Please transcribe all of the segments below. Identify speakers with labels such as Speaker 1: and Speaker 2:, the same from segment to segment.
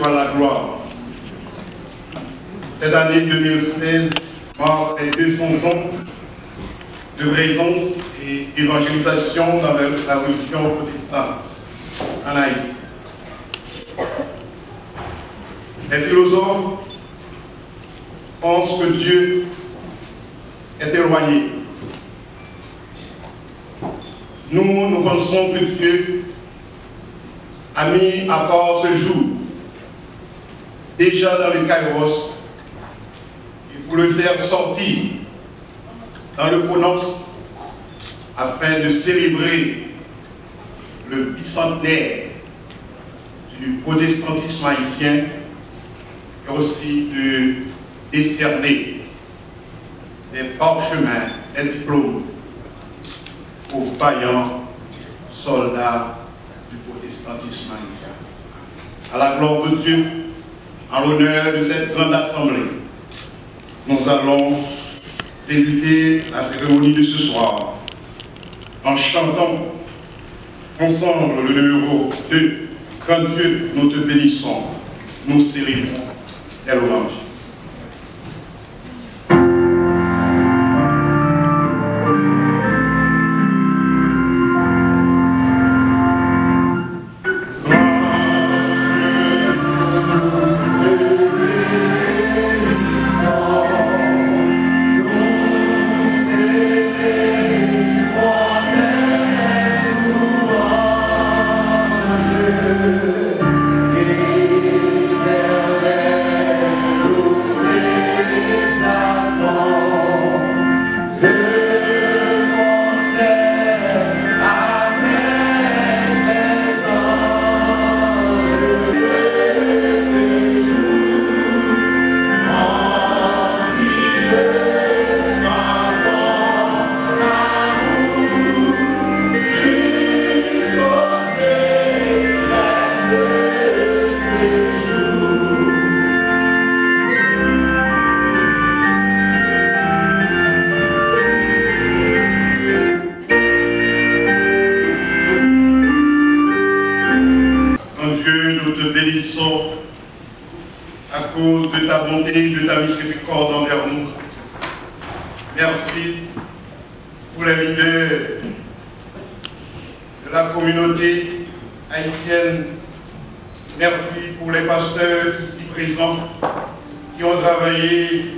Speaker 1: soit la gloire. Cette année 2016 marque les 200 ans de présence et d'évangélisation dans la religion protestante en Haïti. Les philosophes pensent que Dieu est éloigné. Nous pensons que Dieu a mis à part ce jour, déjà dans le Kairos, et pour le faire sortir dans le Chronos, afin de célébrer le bicentenaire du protestantisme haïtien et aussi de décerner des parchemins, des diplômes aux vaillants soldats du protestantisme haïtien. À la gloire de Dieu, en l'honneur de cette grande assemblée, nous allons débuter la cérémonie de ce soir en chantant ensemble le numéro 2. Quand Dieu nous te bénissons, nous célébrons les louanges. À cause de ta bonté et de ta miséricorde envers nous. Merci pour les leaders de la communauté haïtienne. Merci pour les pasteurs ici présents qui ont travaillé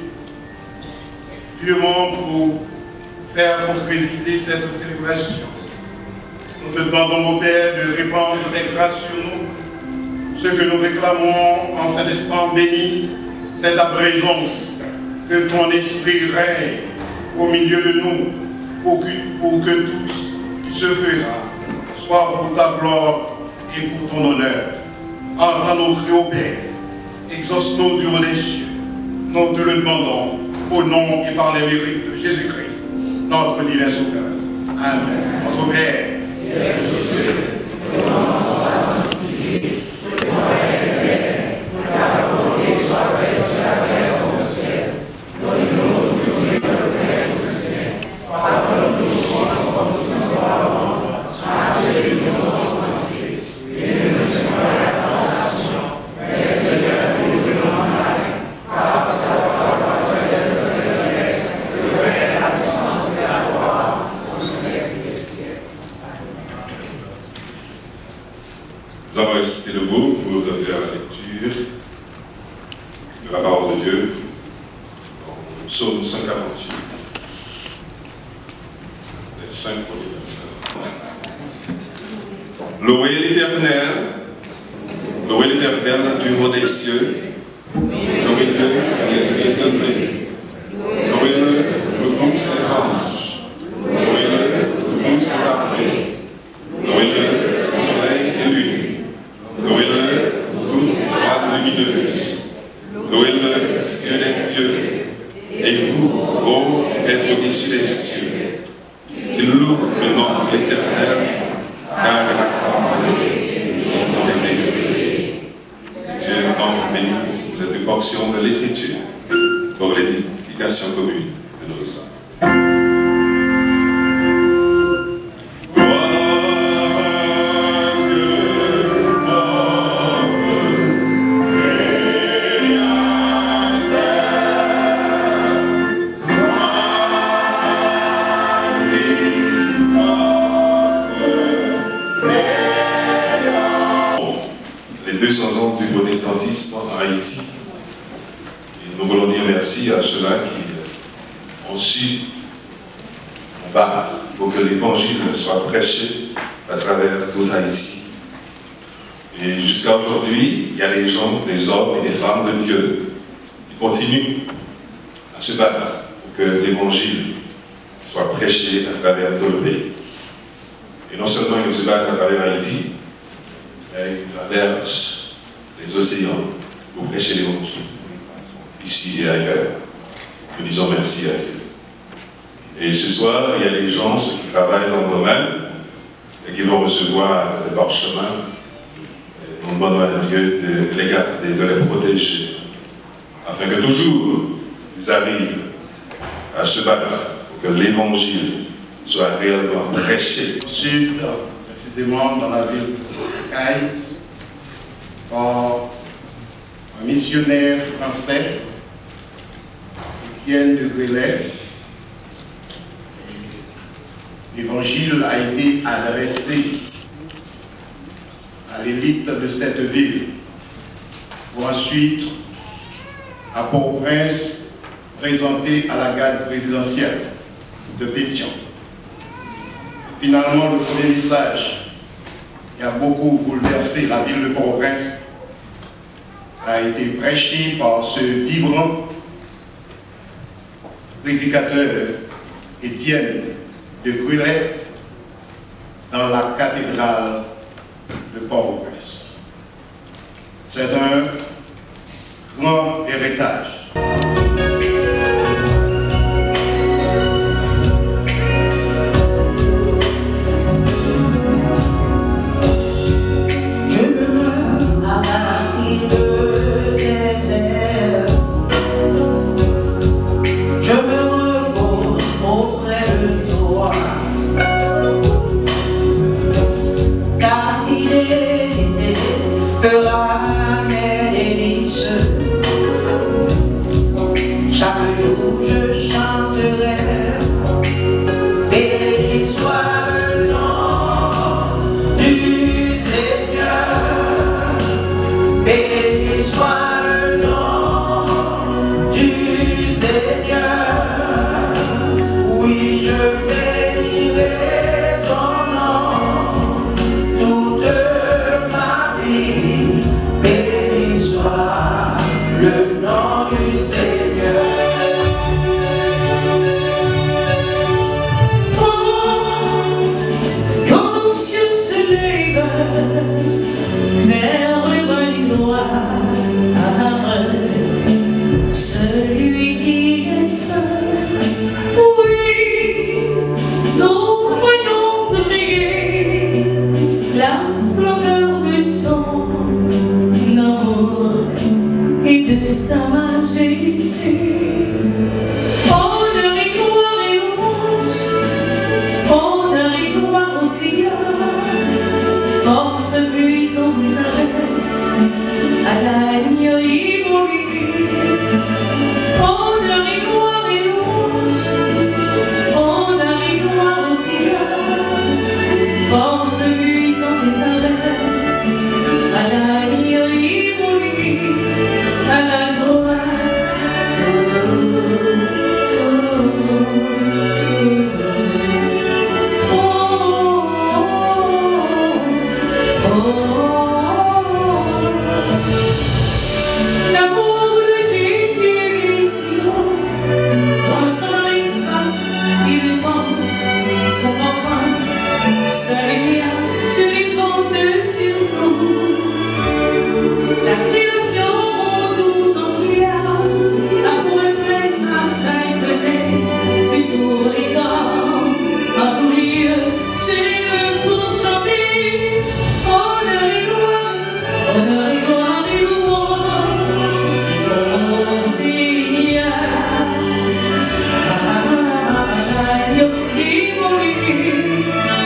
Speaker 1: durement pour faire concrétiser cette célébration. Nous te demandons, au Père, de répandre tes grâces sur nous. Ce que nous réclamons en cet instant béni, c'est ta présence, que ton esprit règne au milieu de nous, pour que tout ce qui se fera soit pour ta gloire et pour ton honneur. Entends nos cris au Père, exauce-nous du haut des cieux. Nous te le demandons, au nom et par les mérites de Jésus-Christ, notre divin Sauveur. Amen. Notre Père,
Speaker 2: nous allons rester debout pour faire la lecture de la parole de Dieu dans le psaume 148, les 5 premiers versets. Louez l'Éternel du haut des cieux, louez-le, il est élevé, louez-le, vous ses anges, louez-le, vous ses armées, louez-le, soleil et lune. Louez-le, toute droite lumineuse. Louez-le, cieux des cieux. Et vous, ô être au-dessus des cieux. Il loue le nom de l'Éternel, car la parole ont été créées. Dieu donc bénit cette portion de l'Écriture pour l'édification commune de nos âmes.
Speaker 3: Gloire à Dieu, notre
Speaker 2: 200 ans du protestantisme en Haïti. Et nous voulons dire merci à ceux-là qui ont su battre pour que l'évangile soit prêché à travers tout Haïti. Et jusqu'à aujourd'hui, il y a des gens, des hommes et des femmes de Dieu qui continuent à se battre pour que l'évangile soit prêché à travers tout le pays. Et non seulement ils se battent à travers Haïti, mais ils traversent les océans pour prêcher l'évangile, ici et ailleurs. Nous disons merci à Dieu. Et ce soir, il y a des gens, ceux qui travaillent dans le domaine, et qui vont recevoir le parchemin. Nous demandons à Dieu de les garder, de les protéger, afin que toujours ils arrivent à se battre pour que l'évangile soit réellement prêché.
Speaker 1: Sud, précisément dans la ville de Caille, par un missionnaire français, Étienne de Grelais. L'évangile a été adressé à l'élite de cette ville, pour ensuite, à Port-au-Prince, présenté à la garde présidentielle de Pétion. Finalement, le premier message qui a beaucoup bouleversé la ville de Port-au-Prince a été prêché par ce vibrant prédicateur Étienne de Grelais dans la cathédrale de Port-au-Prince. C'est un grand héritage.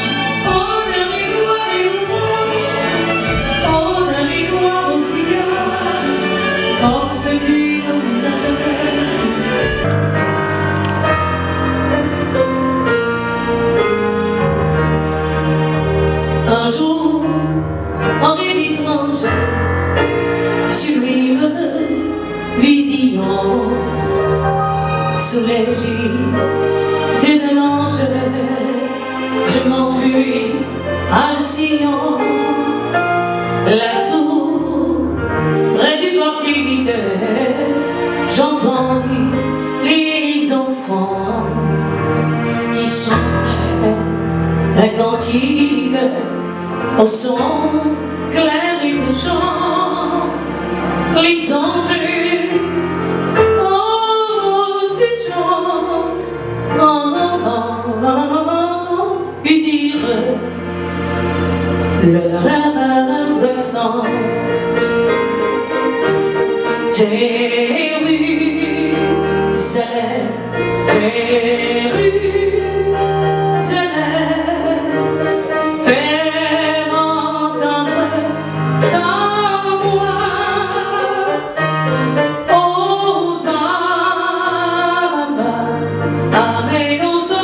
Speaker 3: Oh, Sion, la tour près du portique, j'entendis les enfants qui chantaient un cantique au son clair et touchant. Les anges dire leurs accents. Jérusalem, Jérusalem, fais entendre ta voix. Hosanna, Amen,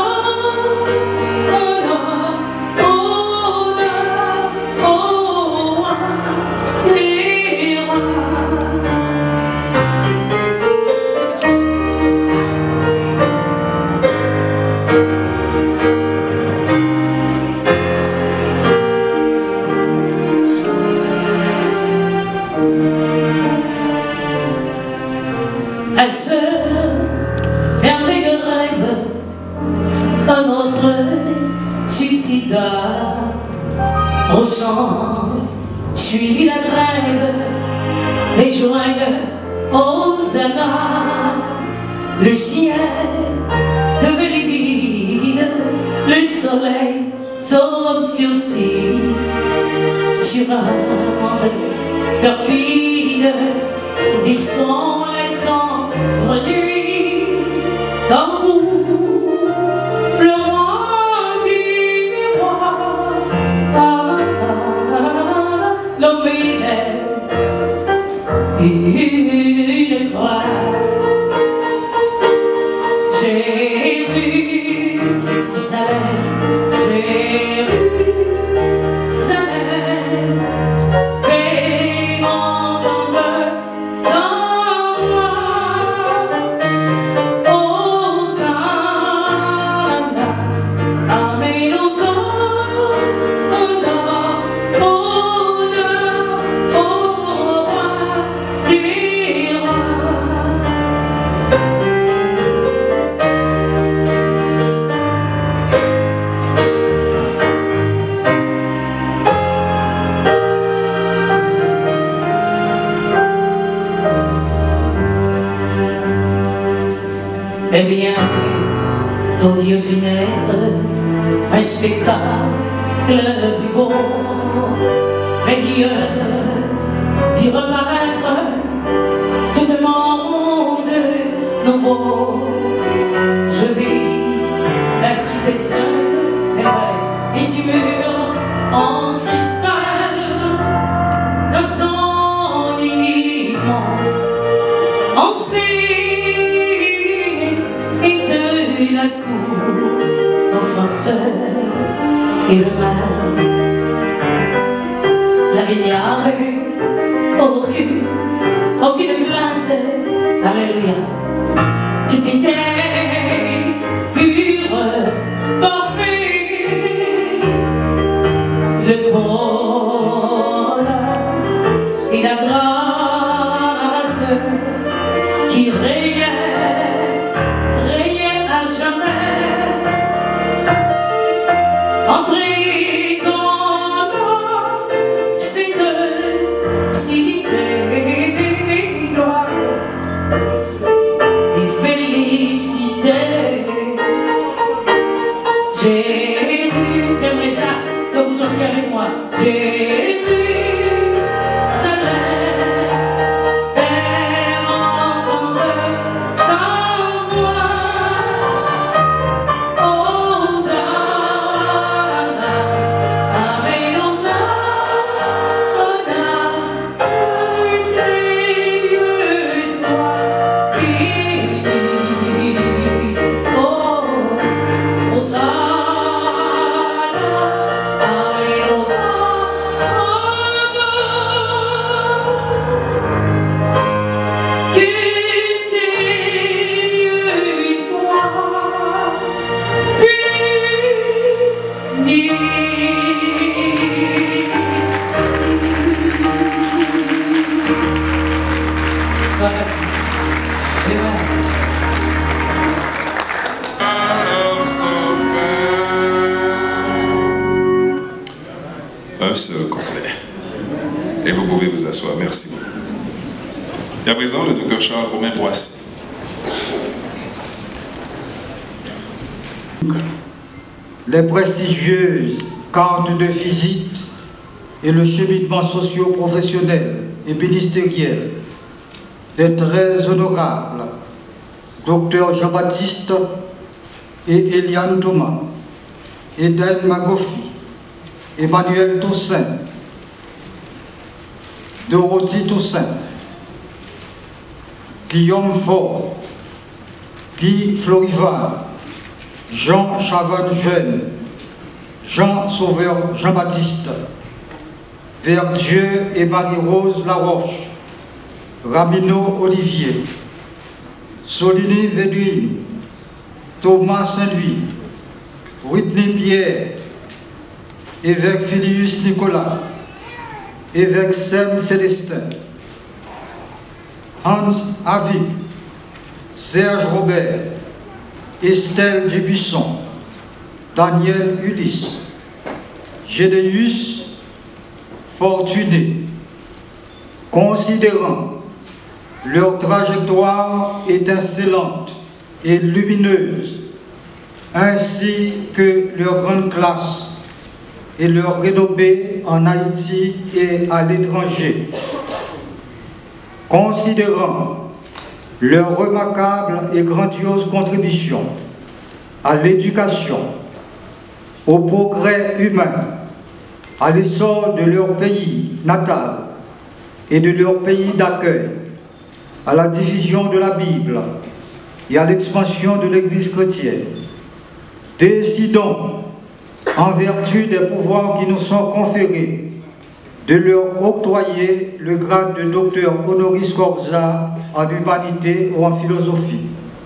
Speaker 3: à ce merveilleux rêve, un autre suicida au chant, suivi la trêve des joyeux Hosanna. Le ciel devait livide, le soleil s'obscurcit sur un monde perfide. Ils sont les cendres nuits, comme vous, le roi du roi. L'homme une croix. Jérusalem, Jérusalem, fais entendre ta voix. Hosanna, Amen, Hosanna, au roi des rois. Eh bien, ton Dieu fit naître un spectacle plus beau. Mais Dieu fit reparaître tout un monde nouveau. Je vis la cité seule et si mûre en cristal, dans son immense enceinte. La sourde offenseur et le mal. La vie n'y avait aucune place. Alléluia. Tout était pur, parfait. Le pôle et la grâce qui régnait entrez dans cette cité gloire.
Speaker 2: un seul complet. Et vous pouvez vous asseoir. Merci beaucoup. Et à présent, le Dr Charles Romain Boissy.
Speaker 4: Les prestigieuses cartes de visite et le cheminement socio-professionnel et ministériel des très honorables Dr Jean-Baptiste et Eliane Thomas, Eden Magofi, Emmanuel Toussaint, Dorothy Toussaint, Guillaume Faure, Guy Florival, Jean Chavannes Jeune, Jean Sauveur Jean-Baptiste, Verdieu et Marie-Rose Laroche, Ramino Olivier, Soligny Védrine, Thomas Saint-Louis, Whitney Pierre, évêque Philius Nicolas, évêque Sem Célestin, Hans Avic, Serge Robert, Estelle Dubuisson, Daniel Ulysse, Gédéus Fortuné, considérant leur trajectoire étincelante et lumineuse, ainsi que leur grande classe et leur renommée en Haïti et à l'étranger, considérant leur remarquable et grandiose contribution à l'éducation, au progrès humain, à l'essor de leur pays natal et de leur pays d'accueil, à la diffusion de la Bible et à l'expansion de l'Église chrétienne. Décidons, en vertu des pouvoirs qui nous sont conférés, de leur octroyer le grade de docteur honoris causa en humanité ou en philosophie.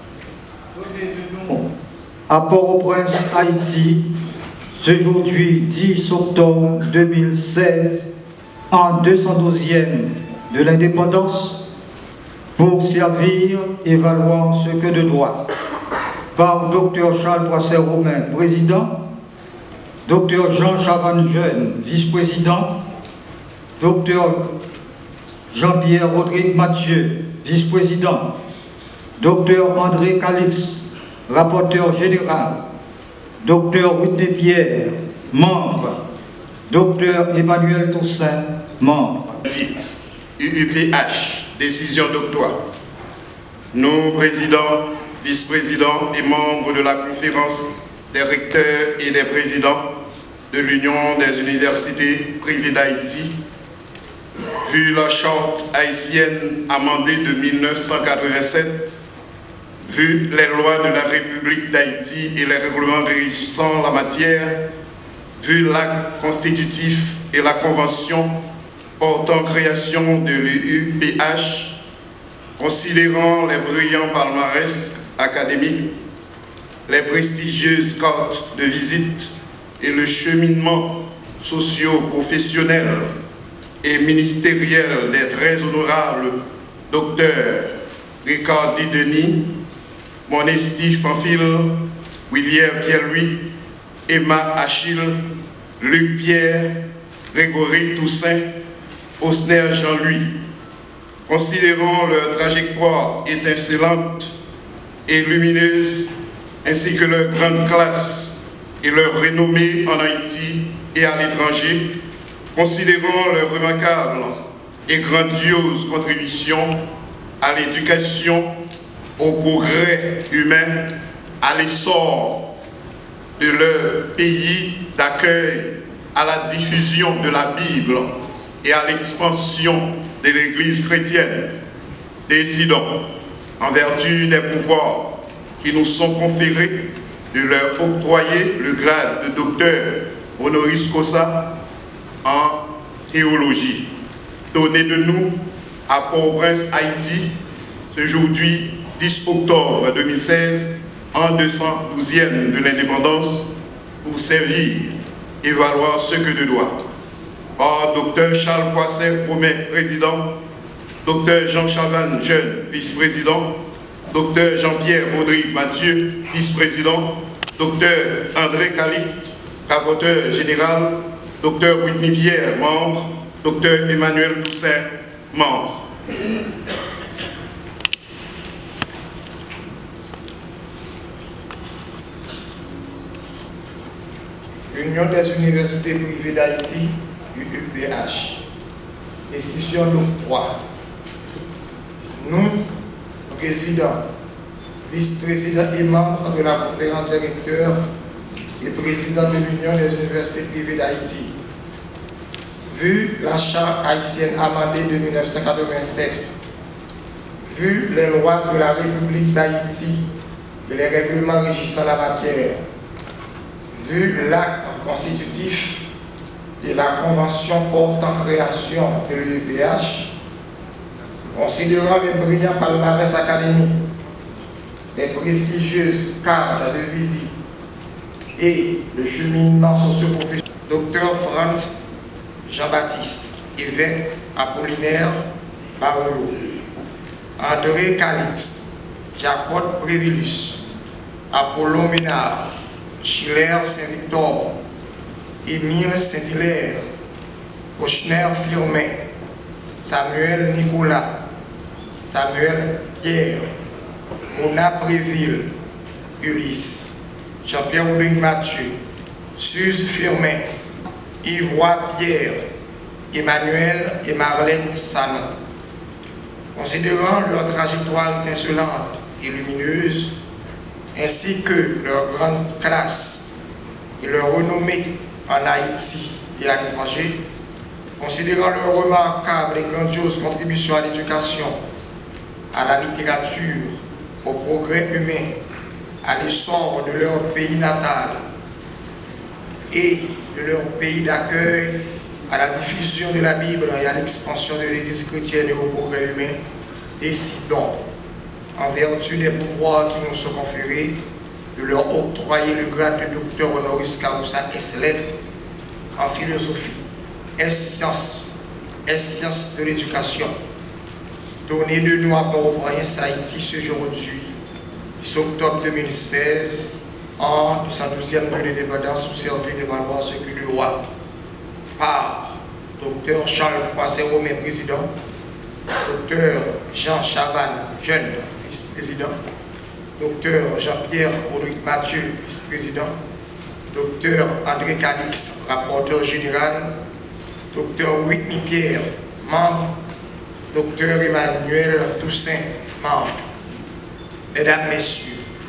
Speaker 4: À Port-au-Prince, Haïti, ce aujourd'hui 10 octobre 2016, en 212e de l'indépendance, pour servir et valoir ce que de droit. Par Dr Charles Boissy Romain, président, Dr Jean Chavannes Jeune, vice-président, Dr Jean-Pierre Rodrigue Mathieu, vice-président, Dr André Calix, rapporteur général, Dr Whitney Pierre, membre, Dr Emmanuel Toussaint, membre.
Speaker 1: UUPH, décision d'octroi. Nos présidents, vice-présidents et membres de la conférence des recteurs et des présidents de l'Union des universités privées d'Haïti, vu la charte haïtienne amendée de 1987, vu les lois de la République d'Haïti et les règlements régissant la matière, vu l'acte constitutif et la convention portant création de l'UUPH, considérant les brillants palmarès académiques, les prestigieuses cartes de visite et le cheminement socio-professionnel et ministériel des très honorables docteurs Ricardi Denis, Monesti Fanfil, William Pierre-Louis, Emma Achille, Luc Pierre, Grégory Toussaint, Osner Jean-Louis, considérant leur trajectoire étincelante et lumineuse, ainsi que leur grande classe et leur renommée en Haïti et à l'étranger, considérant leur remarquable et grandiose contribution à l'éducation, au progrès humain, à l'essor de leur pays d'accueil, à la diffusion de la Bible et à l'expansion de l'Église chrétienne. Décidons, en vertu des pouvoirs qui nous sont conférés, de leur octroyer le grade de docteur honoris causa en théologie, donné de nous à Port-au-Prince, Haïti, ce aujourd'hui 10 octobre 2016, en 212e de l'indépendance, pour servir et valoir ce que de droit. Par Dr Charles Boissy Romain, président, Dr Jean Chavannes Jeune, vice-président, Dr Jean-Pierre Rodrigue Mathieu, vice-président, Dr André Calix, rapporteur général, Dr Whitney Pierre, membre. Dr Emmanuel Toussaint, membre.
Speaker 5: Union des universités privées d'Haïti, UUPH, institution d'octroi. Nous, président, vice-président et membre de la conférence des recteurs et président de l'Union des universités privées d'Haïti, vu la charte haïtienne amendée de 1987, vu les lois de la République d'Haïti et les règlements régissant la matière, vu l'acte constitutif et la convention portant création de l'UUPH, considérant les brillants palmarès académiques, les prestigieuses cartes de visite et le cheminement socio-professionnel, Dr Franz Jean-Baptiste, évêque Apollinaire Barolo, André Calixte, Jacob Prévilus, Apollon Ménard, Schiller Saint-Victor, Émile Saint-Hilaire, Kochner Firmin, Samuel Nicolas, Samuel Pierre, Mona Préville, Ulysse, Jean-Pierre Ouding Mathieu, Suze Firmin, Yvois Pierre, Emmanuel et Marlène Sanon. Considérant leur trajectoire étincelante et lumineuse, ainsi que leur grande classe et leur renommée en Haïti et à l'étranger, considérant leur remarquable et grandiose contribution à l'éducation, à la littérature, au progrès humain, à l'essor de leur pays natal et de leur pays d'accueil, à la diffusion de la Bible et à l'expansion de l'Église chrétienne et au progrès humain, décidons, en vertu des pouvoirs qui nous sont conférés, de leur octroyer le grade de docteur honoris causa S-lettres en philosophie, S-sciences de l'éducation, donné de nous à Port-au-Prince, Haïti, ce jour-aujourd'hui, 10 octobre 2016, en 212e de l'indépendance, pour servir de valoir ce que le roi, par Dr Charles Poisset-Romain, président, Dr Jean Chavannes, jeune vice-président, Dr Jean-Pierre Audric Mathieu, vice-président, Dr André Calixte, rapporteur général, Dr Whitney Pierre, membre, Dr Emmanuel Toussaint, membre. Mesdames, Messieurs,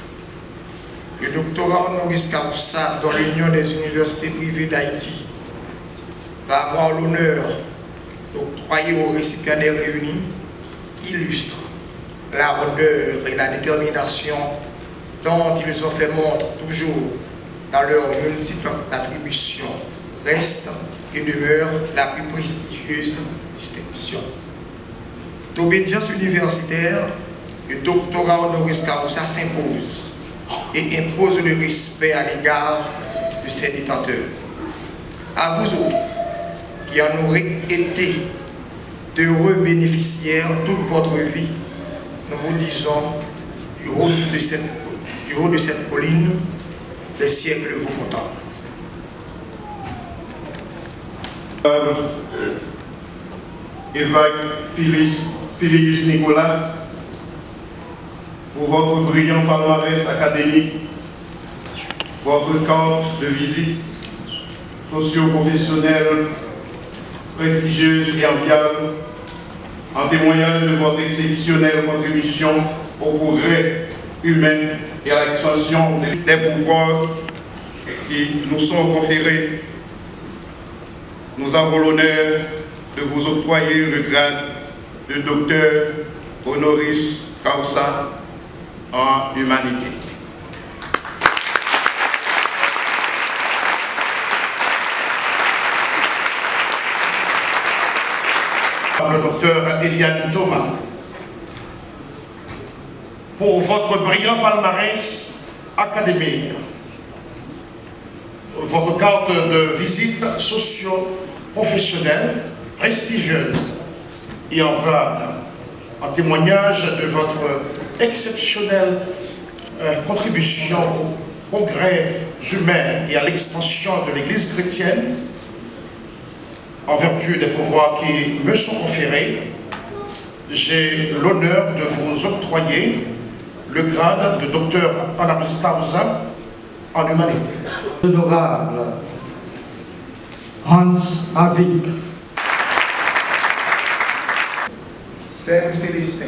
Speaker 5: le doctorat honoris causa dans l'Union des universités privées d'Haïti va avoir l'honneur d'octroyer aux récipiendaires réunis illustre la rondeur et la détermination dont ils ont fait montre toujours dans leurs multiples attributions reste et demeure la plus prestigieuse distinction. D'obédience universitaire, le doctorat honoris causa s'impose et impose le respect à l'égard de ses détenteurs. À vous autres, qui en aurez été d'heureux bénéficiaires toute votre vie, nous vous disons du haut de cette colline, les siècles vous contemplent.
Speaker 1: Évêque Philius Nicolas, pour votre brillant palmarès académique, votre carte de visite socio-professionnelle prestigieuse et enviable, en témoignage de votre exceptionnelle contribution au progrès humain et à l'expansion des pouvoirs qui nous sont conférés, nous avons l'honneur de vous octroyer le grade de docteur honoris causa en humanité.
Speaker 6: Le docteur Eliane Thomas, pour votre brillant palmarès académique, votre carte de visite socio-professionnelle prestigieuse et enviable, en témoignage de votre exceptionnelle contribution au progrès humain et à l'expansion de l'Église chrétienne en vertu des pouvoirs qui me sont conférés, j'ai l'honneur de vous octroyer le grade de docteur honoris causa en humanité.
Speaker 4: Honorable Hans Havik.
Speaker 5: Saint Célestin.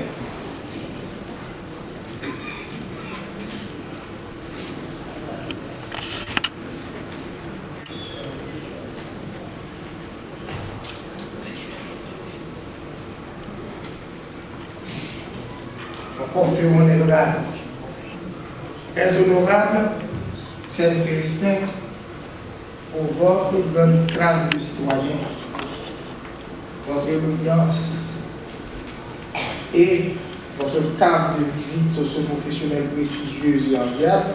Speaker 5: Conférons les grades. Très honorable, Saint Célestin, pour votre grande classe de citoyens, votre brillance et votre carte de visite socio-professionnelle prestigieuse et enviable,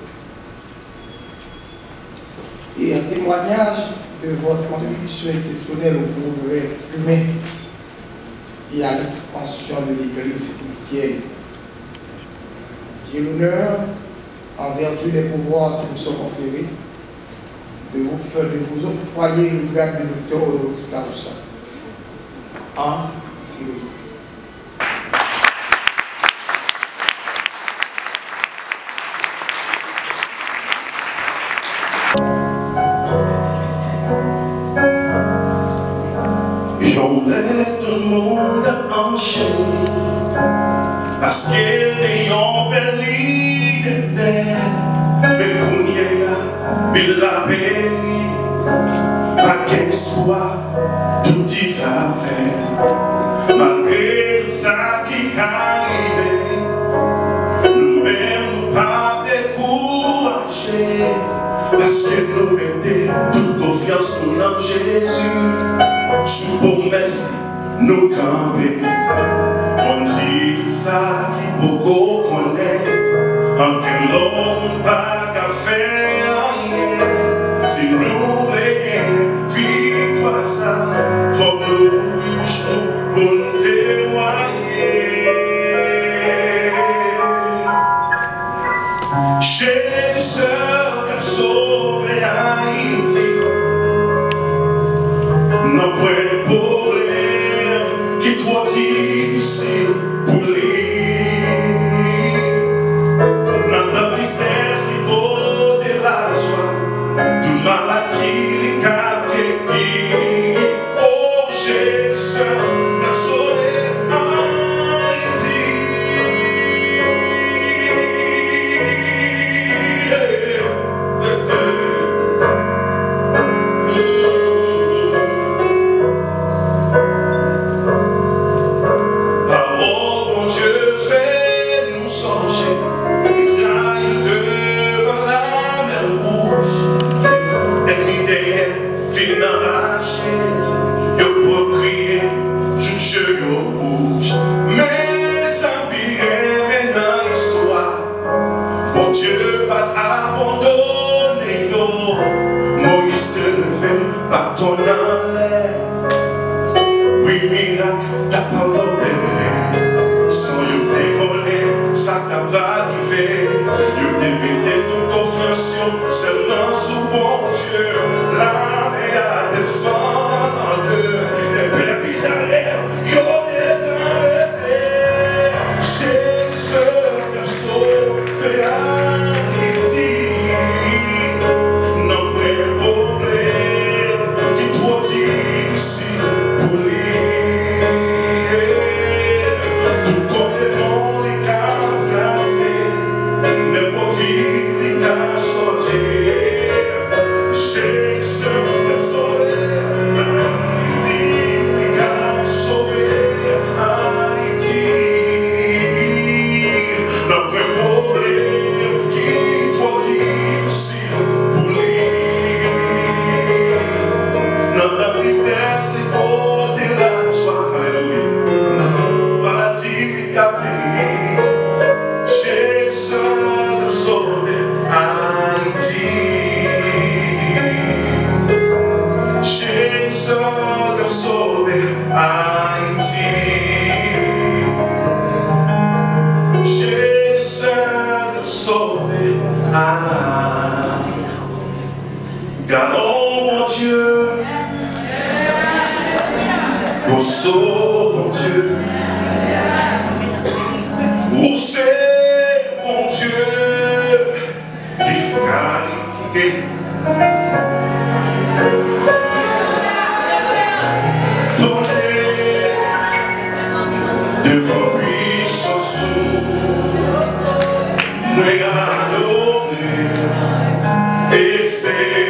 Speaker 5: et un témoignage de votre contribution exceptionnelle au progrès humain et à l'expansion de l'Église chrétienne. J'ai l'honneur, en vertu des pouvoirs qui me sont conférés, de vous octroyer le grade de docteur honoris causa en philosophie.
Speaker 2: J'emmène tout le monde enchaîné parce qu'il est en belli de mer, mais qu'on y est là, mais la béni, pas qu'elle soit tout dit affaire, malgré tout ça qui arrive, nous-mêmes nous pas découragés, parce que nous mettons toute confiance en Jésus, sous promesse nous camper. On dit tout ça, qui beaucoup connaît, en quel l'homme pas qu'à faire rien. Si nous voulons victoire ça, faut nous boucher pour témoigner. Jésus seul qui a sauvé Haïti, non point problème qui est trop difficile pour lui. Dans la tristesse qui vaut de la joie, toute maladie les cap guéri. Oh Jésus seul qui a sauvé Haïti. Dieu pas abandonné, Moïse te levait, bâton en l'air. Oui, miracle, t'as pas l'opéré. Sans you décoller, ça t'a pas arrivé. You t'es mis toute confiance seulement sous bon Dieu. L'armée a défendu, et puis la bizarre, yo t'es traversé. Jésus te sauve. Oh, mon Dieu, où c'est, mon Dieu, l'efficacité. Donnez de vos puissances, regardez et c'est